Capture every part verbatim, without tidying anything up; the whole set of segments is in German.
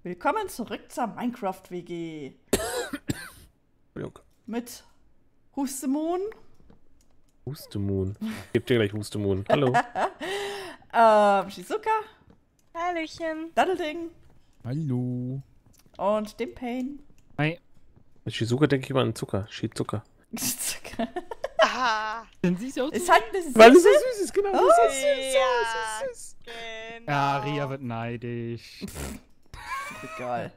Willkommen zurück zur Minecraft-W G. Mit Hustemoon. Hustemoon. Gebt dir gleich Hustemoon. Hallo. ähm, Shizuka. Hallöchen. Daddelding. Hallo. Und dem Pain. Hi. Mit Shizuka denke ich immer an Zucker. Shizuka. Zucker. Ah. Sind Sie so Ist halt ein bisschen Weil es süß. so süß ist, genau. Oh, Das ist so süß. Ja, So süß. genau. Ja, Ria wird neidisch. Egal.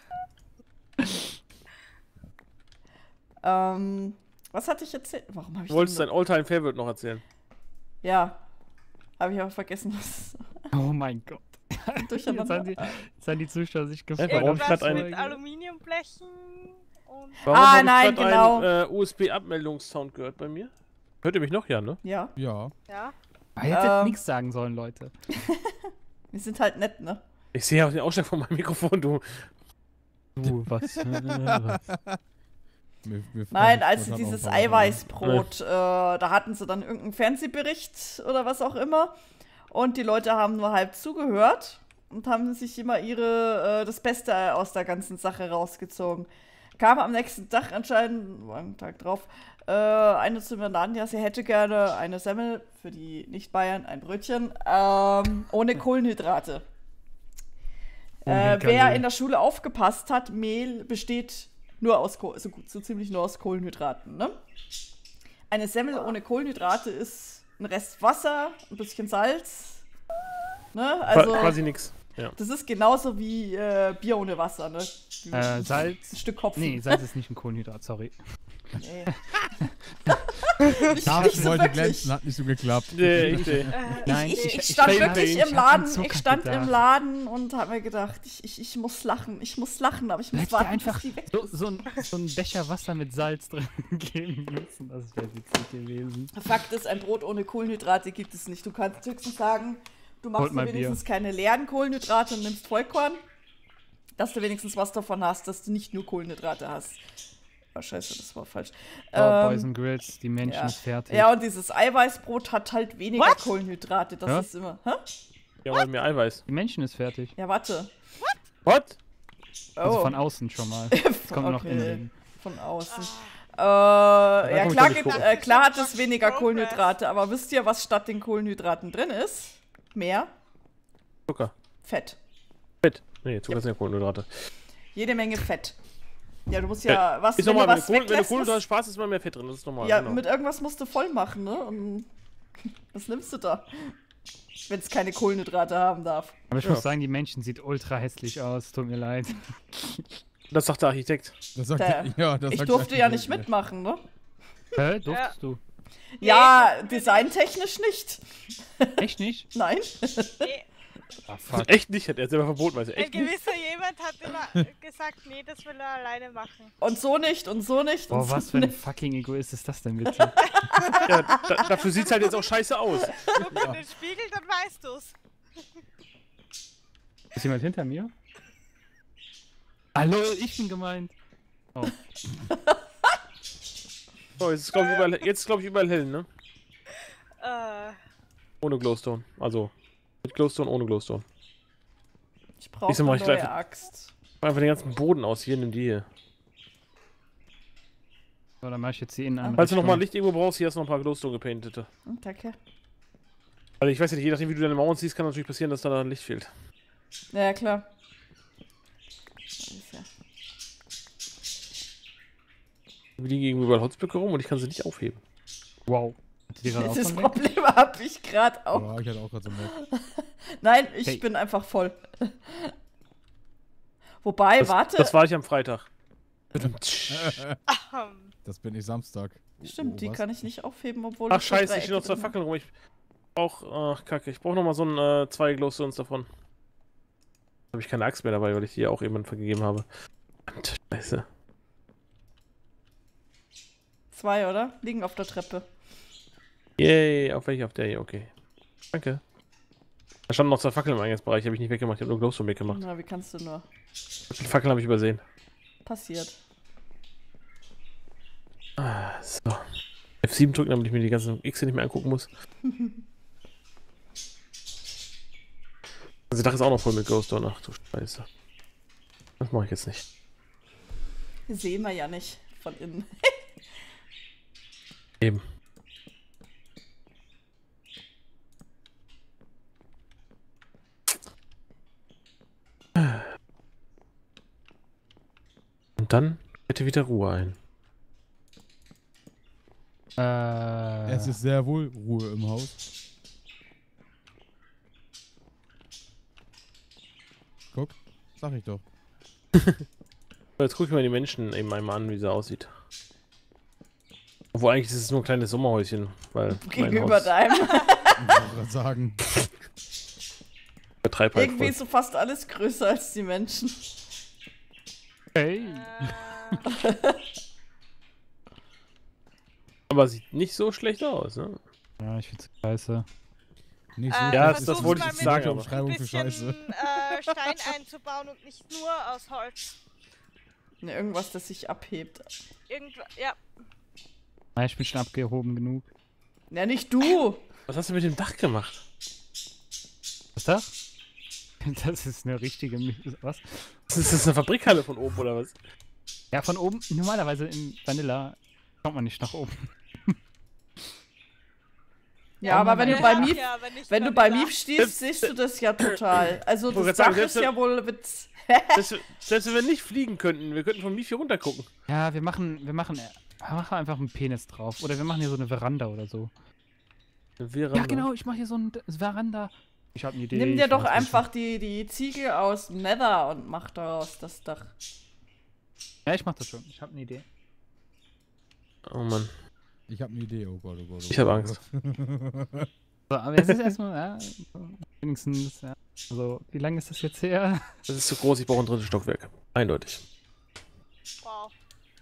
ähm, was hatte ich erzählt? Warum habe ich Du wolltest denn dein All-Time-Favorite noch erzählen. Ja. Habe ich aber vergessen, was Oh mein Gott. Jetzt durcheinander. haben die, jetzt haben die Zuschauer sich Ja, gefreut. warum Irgendwas statt ein- mit Aluminiumblechen und... Warum Ah, hab ich nein, grad genau. einen äh, U S B-Abmeldungssound gehört bei mir? Hört ihr mich noch? Ja, ne? Ja, Ja. Ja. Ah, Hättet Ähm. nichts sagen sollen, Leute. wir sind halt nett, ne? Ich sehe auch den Ausschlag von meinem Mikrofon, du. Du, was? was? Wir, wir Nein, fragen als spontan dieses auch, warum. Eiweißbrot, äh, da hatten sie dann irgendeinen Fernsehbericht oder was auch immer. Und die Leute haben nur halb zugehört und haben sich immer ihre, äh, das Beste aus der ganzen Sache rausgezogen. Kam am nächsten Tag anscheinend, war ein Tag drauf, äh, eine zu mir laden, ja, sie hätte gerne eine Semmel, für die Nicht-Bayern ein Brötchen, ähm, ohne Kohlenhydrate. Äh, wer in der Schule aufgepasst hat, Mehl besteht nur aus, Koh so, gut, so ziemlich nur aus Kohlenhydraten, ne? Eine Semmel ohne Kohlenhydrate ist ein Rest Wasser, ein bisschen Salz, ne? Also, Quasi nix. Ja. das ist genauso wie äh, Bier ohne Wasser, ne? Wie Äh, ein Salz. Stück Kopf. Nee, Salz ist nicht ein Kohlenhydrat, sorry. Nee. Darf nicht ich so wollte wirklich. glänzen, hat nicht so geklappt. Nee, ich, nee. Nein, ich, ich, ich- ich stand fail wirklich pain. im Ich hab an Laden, Zucker ich stand gedacht. im Laden und habe mir gedacht, ich, ich, ich muss lachen, ich muss lachen, aber ich muss Hätte warten, einfach bis die weg so, so, ein, so ein Becher Wasser mit Salz drin geben müssen. Das wäre witzig gewesen. Fakt ist, ein Brot ohne Kohlenhydrate gibt es nicht. Du kannst höchstens sagen, du machst Holt mal dir wenigstens keine leeren Kohlenhydrate und nimmst Vollkorn, dass du wenigstens was davon hast, dass du nicht nur Kohlenhydrate hast. Oh, scheiße, das war falsch. Oh, Ähm, Boys and Grills, die Menschen ja. ist fertig. Ja, und dieses Eiweißbrot hat halt weniger What? Kohlenhydrate. Das Ja? ist immer. Hä? Ja, weil mir Eiweiß. Die Menschen ist fertig. Ja, warte. What? Also Oh. von außen schon mal. Das kommt noch Okay. in den. Von außen. Äh, ja, komm ich klar, doch nicht gibt, gucken. äh, klar hat es Progress. weniger Kohlenhydrate, aber wisst ihr, was statt den Kohlenhydraten drin ist? Mehr Zucker. Fett. Fett. Nee, Zucker sind ja Kohlenhydrate. Jede Menge Fett. Ja, du musst ja, was, Ist wenn du normal, wenn was du Kohlen- wenn du weglässt, Kohlenhydrate musst, sparst, ist immer mehr Fett drin. Das ist normal. ja, genau. mit irgendwas musst du voll machen, ne? Und was nimmst du da? Wenn es keine Kohlenhydrate haben darf. Aber ich Ja. muss sagen, die Menschen sieht ultra hässlich aus. Tut mir leid. Das sagt der Architekt. Das sagt, Der- ja, das Ich sagt durfte der ja nicht Architekt. mitmachen, ne? Hä? Durftest du? Ja, designtechnisch nicht. Echt nicht? Nein. Nee, Ah, fuck. Echt nicht, hat er selber verboten, weiß er. ein Echt nicht. gewisser jemand hat immer gesagt, nee, das will er alleine machen. Und so nicht und so nicht. und Boah, so was für ein nicht. fucking Egoist ist das denn bitte? Ja, da, dafür sieht's halt jetzt auch scheiße aus. Guck in den Spiegel, dann weißt du's. Ist jemand hinter mir? Hallo, ich bin gemeint. Oh. So, jetzt ist glaube ich überall, jetzt glaube ich überall hell, ne? Äh, Ohne Glowstone. Also mit Glowstone, ohne Glowstone. Ich brauche Ich sag eine mal, neue ich gleich- Axt. Einfach den ganzen Boden aus. Hier, nimm die hier. So, dann mach ich jetzt die Inneneinrichtung. Falls du nochmal Licht irgendwo brauchst, hier hast du noch ein paar Glowstone gepaintete. Hm, danke. Weil ich weiß ja nicht, je nachdem wie du deine Mauern siehst, kann natürlich passieren, dass da dann Licht fehlt. Ja, klar. Ist ja- Wir liegen irgendwo überall Holzblöcke rum und ich kann sie nicht aufheben. Wow. Hat die gerade auch Das so ein Problem habe ich gerade auch. Ja, ich hatte auch gerade so mit. Nein, ich Hey. bin einfach voll. Wobei, Das, warte. das war ich am Freitag. ähm, Das bin ich Samstag. Stimmt, Oh, die was? kann ich nicht aufheben, obwohl Ach ich so scheiße, ich stehe noch Dreiecke zwei drin Fackeln rum. Ich brauch, ach kacke, ich brauche nochmal so ein, äh, zwei Glowstones davon. Habe ich keine Axt mehr dabei, weil ich die auch jemandem vergeben habe. Verdammt, scheiße. habe. Zwei, oder? Liegen auf der Treppe. Yay, auf welche? Auf der hier, okay. Danke. Da standen noch zwei Fackeln im Eingangsbereich, habe ich nicht weggemacht, ich habe nur Glowstone weggemacht. Na, wie kannst du nur? Die Fackeln habe ich übersehen. Passiert. Ah, so. F sieben drücken, damit ich mir die ganzen X nicht mehr angucken muss. Also, das Dach ist auch noch voll mit Glowstone. Ach du Scheiße. Das mache ich jetzt nicht. Sehen wir ja nicht von innen. Eben. Und dann hätte wieder Ruhe ein. Äh, Es ist sehr wohl Ruhe im Haus. Guck, sag ich doch. Jetzt guck ich mal die Menschen eben einmal an, wie sie aussieht. Obwohl eigentlich ist es nur ein kleines Sommerhäuschen, weil mein Gegenüber Haus deinem. Ich wollte gerade sagen. betreibt halt Irgendwie voll. ist so fast alles größer als die Menschen. hey. Äh, Aber sieht nicht so schlecht aus, ne? Ja, ich find's scheiße. Nicht so. äh, Ja, das das versuch's wollte ich mal jetzt mit sagen, Deutsche aber- Umschreibung ein für bisschen Scheiße. äh, Stein einzubauen und nicht nur aus Holz. Ne, irgendwas, das sich abhebt. Irgend ja, Ja, ich bin schon abgehoben genug. Ja, nicht du! Was hast du mit dem Dach gemacht? Was Dach? Das ist eine richtige... Mi- Was? Ist das eine Fabrikhalle von oben oder was? Ja, von oben. Normalerweise in Vanilla kommt man nicht nach oben. Ja, aber wenn du wir bei haben Mief, ja, aber nicht wenn du bei Vanilla. Mief stehst, siehst du das ja total. Also Ich wollte das gerade sagen, Dach ist selbst- ja wohl Witz. Selbst, selbst wenn wir nicht fliegen könnten, wir könnten von Mief hier runter gucken. Ja, wir machen, wir machen, wir machen einfach einen Penis drauf. Oder wir machen hier so eine Veranda oder so. Ja, genau, ich mache hier so eine Veranda. Ich habe eine Idee. Nimm dir ich doch weiß nicht. einfach die, die Ziegel aus dem Nether und mach daraus das Dach. Ja, ich mach das schon. Ich habe eine Idee. Oh Mann, Ich habe eine Idee, oh Gott, oh Gott. Oh ich habe Gott. Angst. So, aber es ist erstmal, ja, so, wenigstens, ja. Also, wie lange ist das jetzt her? Das ist zu groß, ich brauche ein drittes Stockwerk. Eindeutig. Wow.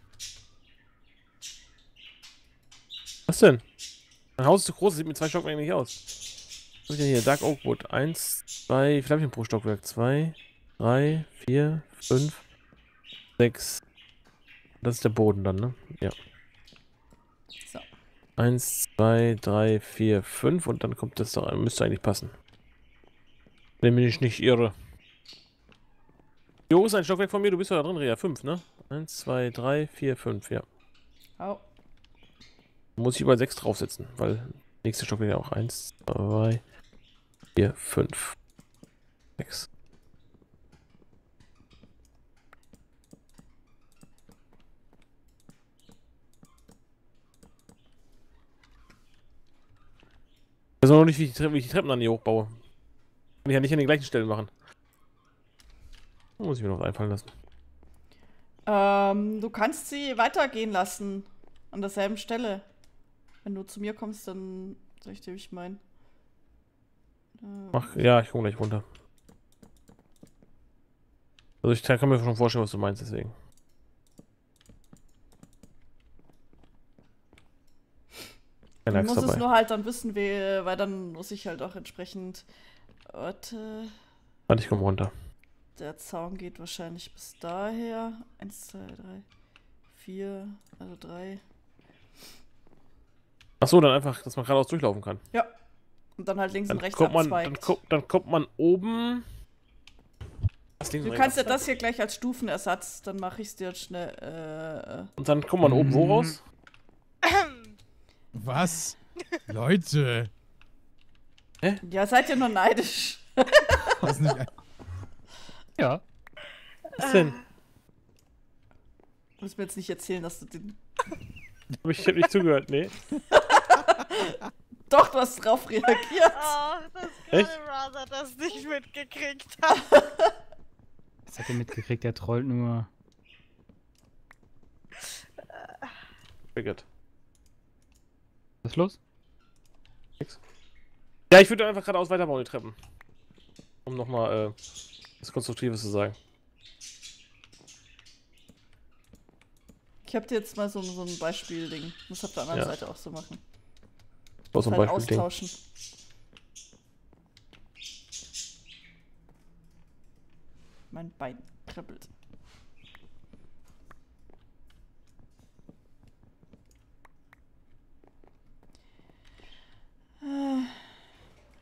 Was denn? Mein Haus ist zu groß, das sieht mit zwei Stockwerken nicht aus. Was hab ich denn hier? Dark Oak Wood. Eins, zwei, wie viel hab ich denn pro Stockwerk? Zwei, drei, vier, fünf, sechs. Das ist der Boden dann, ne? Ja. So. Eins, zwei, drei, vier, fünf und dann kommt das doch, müsste eigentlich passen. Wenn mich nicht irre. Jo, ist ein Stockwerk von mir, du bist ja da drin, Rea. Fünf, ne? Eins, zwei, drei, vier, fünf, ja. Au. Muss ich überall sechs draufsetzen, weil nächste Stockwerk ja auch eins, zwei, vier, fünf, sechs. Ich weiß noch nicht, wie ich, die Tre- wie ich die Treppen an hier hochbaue. Kann ich ja nicht an den gleichen Stellen machen. Muss ich mir noch was einfallen lassen. Ähm, du kannst sie weitergehen lassen. An derselben Stelle. Wenn du zu mir kommst, dann sag ich dir, wie ich meine. Äh, Ach, ja, ich komme gleich runter. Also ich kann mir schon vorstellen, was du meinst, deswegen. Keine Ich Axt muss es dabei. nur halt dann wissen, wie, weil dann muss ich halt auch entsprechend. Warte. Warte, ich komme runter. Der Zaun geht wahrscheinlich bis daher. Eins, zwei, drei, vier, also drei. Ach so, dann einfach, dass man geradeaus durchlaufen kann. Ja. Und dann halt links Dann und rechts kommt man, abzweigt. dann, kommt, dann kommt man oben. Was links Du und kannst ja rechts das hier gleich als Stufenersatz, dann mache ich es dir jetzt schnell. Äh, äh. Und dann kommt man oben wo Mhm. raus? Was? Leute! Ja, seid ihr nur neidisch. Das ist nicht ein Ja. Was denn? Du musst mir jetzt nicht erzählen, dass du den. Hab ich hab nicht zugehört, nee. Doch, du hast drauf reagiert. Oh, dass Echt? gerade Rather das nicht mitgekriegt hat. Das hat er mitgekriegt, der trollt nur. Triggert. Was ist los? Ja, ich würde einfach geradeaus weiterbauen, die Treppen. Um nochmal äh, was Konstruktives zu sagen. Ich hab dir jetzt mal so, so ein Beispiel-Ding. Muss auf der anderen Ja. Seite auch so machen. So zum Halt Beispiel Ding. austauschen. Mein Bein kribbelt. Äh,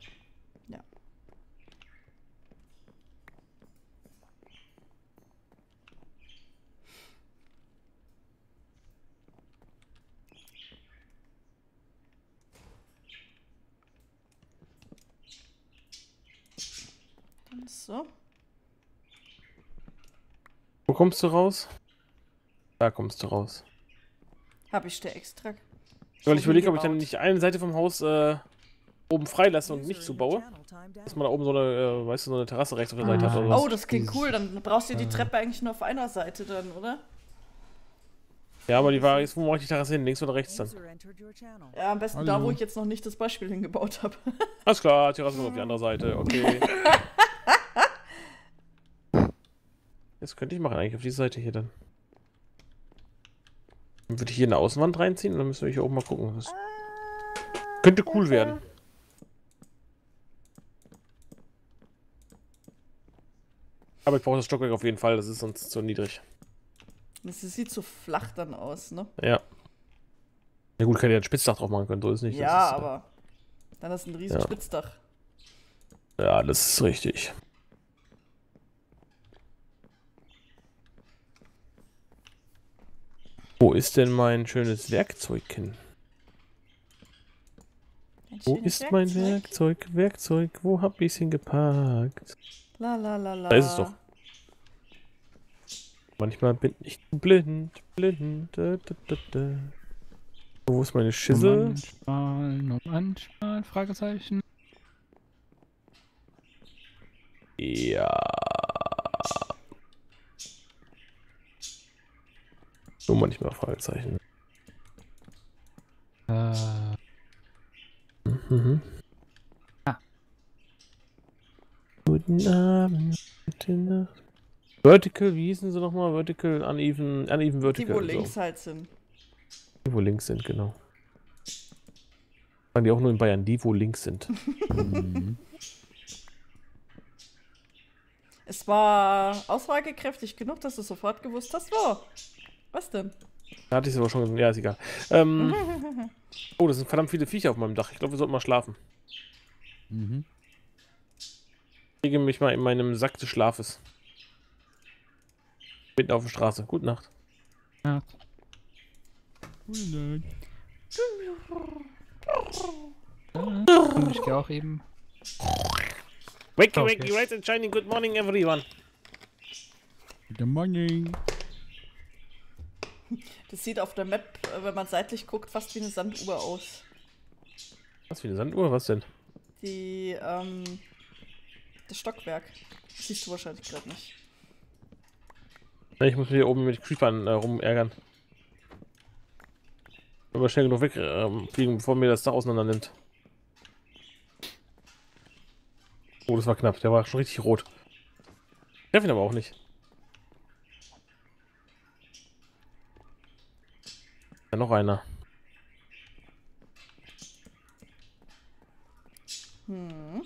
Ja. So. Wo kommst du raus? Da kommst du raus. Habe ich dir extra. Weil ich so überlege, ob ich dann gebaut. nicht eine Seite vom Haus äh, oben freilasse und nicht zubaue. Dass man da oben so eine, äh, weißt du, so eine Terrasse rechts auf der Seite Ah. hat oder was. Oh, das klingt cool. Dann brauchst du die Äh. Treppe eigentlich nur auf einer Seite dann, oder? Ja, aber die Frage ist, wo mache ich die Terrasse hin? Links oder rechts dann? Ja, am besten da, Hallo. wo ich jetzt noch nicht das Beispiel hingebaut habe. Alles klar, Terrasse muss auf die andere Seite, okay. Das könnte ich machen, eigentlich auf die Seite hier dann. Dann würde ich hier eine Außenwand reinziehen und dann müssen wir hier oben mal gucken. Das könnte cool werden. Aber ich brauche das Stockwerk auf jeden Fall, das ist sonst zu niedrig. Das sieht so flach dann aus, ne? Ja. Ja gut, kann ja ein Spitzdach drauf machen können, so ist nicht. Ja, das ist, aber dann ist ein riesen Ja. Spitzdach. Ja, das ist richtig. Wo ist denn mein schönes Werkzeug hin? Ein Wo schönes ist mein Werkzeug? Werkzeug, wo hab ich's hingepackt? La la la la. Da ist es doch. Manchmal bin ich blind, blind. Da, da, da, da. Wo ist meine Schüssel? Manchmal, nur manchmal, Fragezeichen. Ja. Nur manchmal Fragezeichen. Äh, Mhm. Ah. Guten Abend, gute Nacht. Vertical, wie hießen sie nochmal? Vertical, uneven, uneven Die, vertical. wo so. links halt sind. Die, wo links sind, genau. Sagen die auch nur in Bayern, die, wo links sind. Mhm. Es war aussagekräftig genug, dass du sofort gewusst hast, wo. Was denn? Da hatte ich es aber schon. Ja, ist egal. Ähm, oh, das sind verdammt viele Viecher auf meinem Dach. Ich glaube, wir sollten mal schlafen. Mhm. Ich lege mich mal in meinem Sack des Schlafes. Mitten auf der Straße. Gute Nacht. ja. Gute Nacht. Und ich gehe auch eben. Wakey, Okay. wakey, right and shining. Good morning, everyone. Good morning. Das sieht auf der Map, äh, wenn man seitlich guckt, fast wie eine Sanduhr aus. Was für eine Sanduhr? Was denn? Die, ähm, das Stockwerk. Das siehst du wahrscheinlich gerade nicht. Ja, ich muss mich hier oben mit Creepern äh, rumärgern. Aber schnell genug wegfliegen, ähm, bevor mir das Dach auseinander nimmt. Oh, das war knapp. Der war schon richtig rot. Ich treffe ihn aber auch nicht. Ja, noch einer. Hm.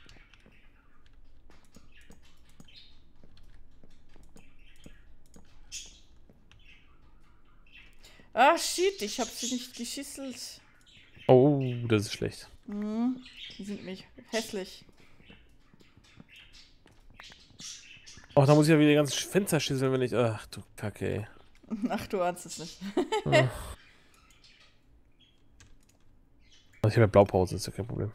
Ah, shit, ich hab sie nicht geschisselt. Oh, das ist schlecht. Hm. Die sind mich hässlich. Oh, da muss ich ja wieder die ganzen Fenster schießen, wenn ich. Ach du Kacke, ey. Ach, du ahnst es nicht. Ah. Also ich habe ja Blaupause, ist ja kein Problem.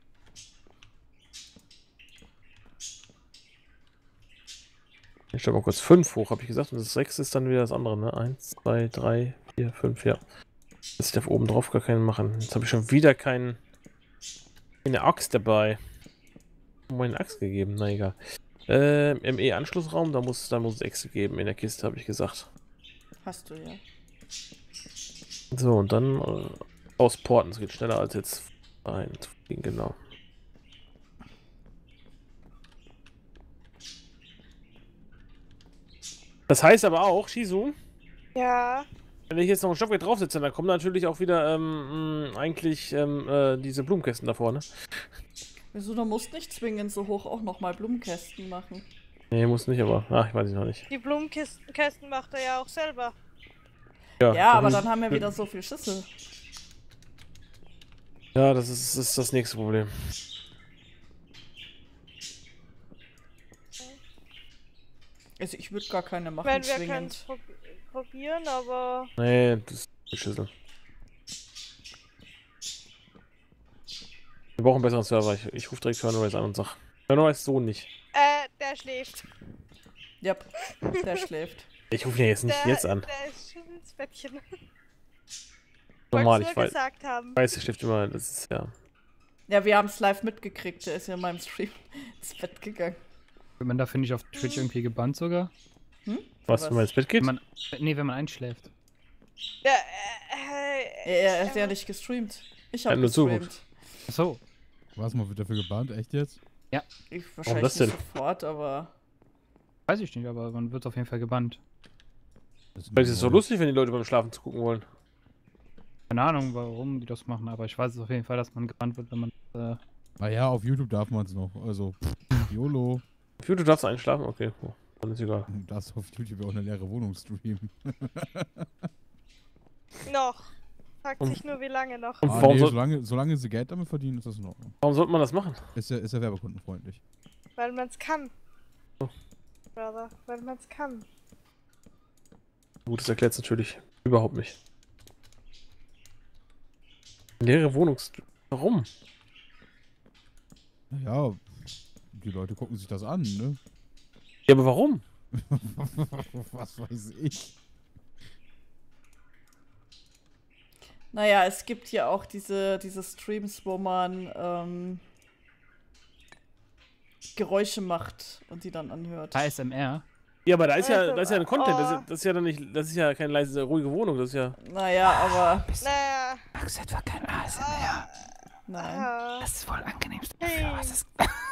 Ich stelle mal kurz fünf hoch, habe ich gesagt. Und das sechs ist dann wieder das andere, ne? eins, zwei, drei, vier, fünf, ja. Jetzt darf oben drauf gar keinen machen. Jetzt habe ich schon wieder keinen. Keine Axt dabei. Meine Axt gegeben, na egal. Äh, M E-Anschlussraum, da muss, da muss es Äxte geben in der Kiste, habe ich gesagt. Hast du ja. So, und dann äh, ausporten. Es geht schneller als jetzt rein zu fliegen, genau. Das heißt aber auch, Shizu, Ja. wenn ich jetzt noch ein Stockwerk draufsetze, dann kommen natürlich auch wieder ähm, mh, eigentlich ähm, äh, diese Blumenkästen da vorne. Wieso, du musst nicht zwingend so hoch auch nochmal Blumenkästen machen. Nee, muss nicht, aber ach, ich weiß es noch nicht. Die Blumenkästen macht er ja auch selber. Ja, aber dann haben wir wieder so viel Schüssel. Ja, das ist, das ist das nächste Problem. Also ich würde gar keine machen, Wenn wir können es zwingend. probieren, aber Nee, das ist die Schüssel. Wir brauchen einen besseren Server. Ich, ich rufe direkt Fernways an und sag. Benno weiß so nicht. Äh, der schläft. Yep, der schläft. Ich rufe ihn ja jetzt nicht Der, jetzt an. der ist schon ins Bettchen. Normal, Wollt's ich nur weiß, gesagt haben. weiß, der schläft immer, das ist ja... Ja, wir haben es live mitgekriegt. Der ist ja in meinem Stream ins Bett gegangen. Wird man da, finde ich, auf Twitch irgendwie gebannt sogar? Hm? Was, wenn man ins Bett geht? Wenn man, nee, wenn man einschläft. Ja, äh, äh, Er, er hat ja nicht gestreamt. Ich Ja, habe nur gestreamt. Achso. Was, man wird dafür gebannt? Echt jetzt? Ich wahrscheinlich das nicht denn? sofort, aber... Weiß ich nicht, aber man wird auf jeden Fall gebannt. Das Vielleicht ist es so lustig, wenn die Leute beim Schlafen zugucken wollen. Keine Ahnung, warum die das machen, aber ich weiß es auf jeden Fall, dass man gebannt wird, wenn man. Äh, Naja, auf YouTube darf man es noch. Also, pff, YOLO. Für du darfst einschlafen? Okay, oh, dann ist egal. Du darfst auf YouTube auch eine leere Wohnung streamen. noch. Fragt Und- sich nur, wie lange noch. Und Ah, warum, nee, soll, solange, solange sie Geld damit verdienen, ist das in Ordnung. warum sollte man das machen? Ist ja, ist ja werbekundenfreundlich. Weil man's kann. Oh. Brother, weil man's kann. Gut, das erklärt es natürlich überhaupt nicht. Leere Wohnungs... Warum? Naja, die Leute gucken sich das an, ne? Ja, aber warum? Was weiß ich. Naja, es gibt ja auch diese, diese Streams, wo man ähm, Geräusche macht und die dann anhört. A S M R. Ja, aber da ist ja, Also, da ist ja ein Content, das oh. ist, das ist ja dann nicht, das ist ja keine leise, ruhige Wohnung, das ist ja... Naja, aber Naja. Max etwa kein A S M R. nein. Ah, Das ist wohl angenehmst. Hey. Was ist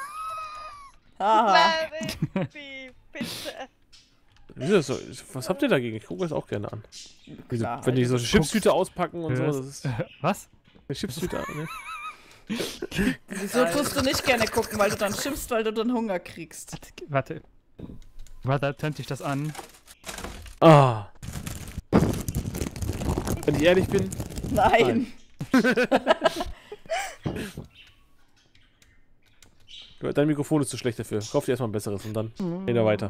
Haha. nein, wie, bitte. Wieso ist das so? Was habt ihr dagegen? Ich gucke das auch gerne an. Diese, Klar, wenn die so also, Chipstüte auspacken und so, Hörst- das ist Was? eine Chipstüte, ne? Wieso tust du nicht gerne gucken, weil du dann schimpfst, weil du dann Hunger kriegst? Warte. Warte, tönt dich das an. Ah. Wenn ich ehrlich bin, Nein. dein Mikrofon ist zu schlecht dafür. Kauf dir erstmal ein besseres und dann geht er weiter.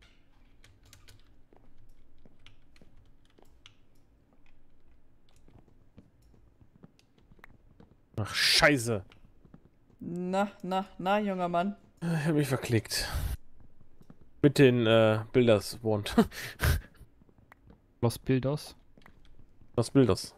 Ach, scheiße. Na, na, na, junger Mann. Ich hab mich verklickt. Mit den äh, Bilders Wand. Los Bildos. Das Bilders.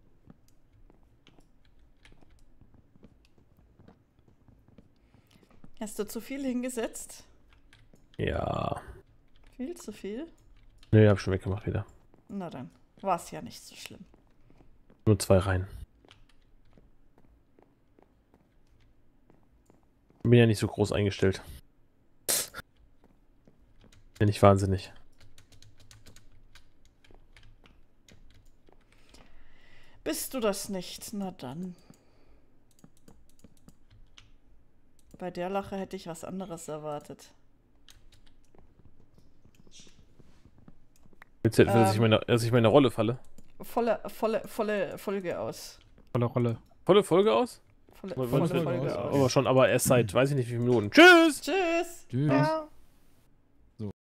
Hast du zu viel hingesetzt? Ja. Viel zu viel? Ne, hab schon weggemacht wieder. Na dann, war es ja nicht so schlimm. Nur zwei Reihen. Bin ja nicht so groß eingestellt. Bin nicht wahnsinnig. Bist du das nicht? Na dann. Bei der Lache hätte ich was anderes erwartet. Willst du, dass, ich Ähm. meine, dass ich meine Rolle falle? Volle, volle, volle Folge aus. Volle Rolle. Volle Folge aus? Volle, Aber- volle Folge Folge aus. aus. Aber schon, aber erst seit weiß ich nicht wie viele Minuten. Tschüss! Tschüss! Tschüss. Ja.